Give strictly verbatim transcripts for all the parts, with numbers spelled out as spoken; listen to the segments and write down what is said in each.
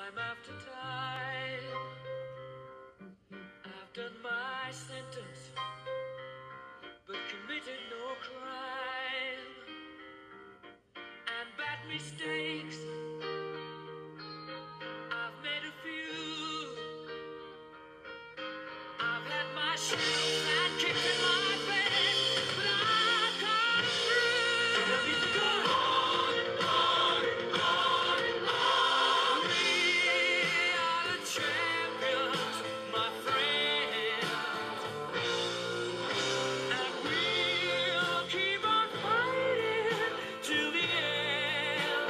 Time after time, I've done my sentence, but committed no crime. And bad mistakes, I've made a few. I've had my shouts and kicks in my bed, but I've come through. And I've been good. On, on, on, on. We are the champions, my friends. And we'll keep on fighting till the end.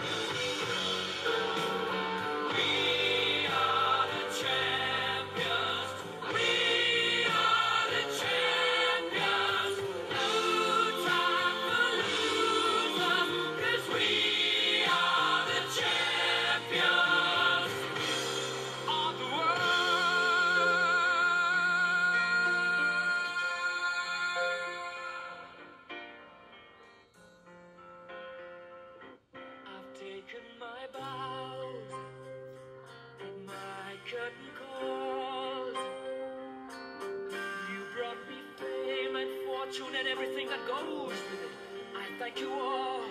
We are the champions. We are the champions. No time for losers, 'cause we are the champions of the world. I've taken my bows and my curtain calls. You brought me fame and fortune and everything that goes with it. I thank you all.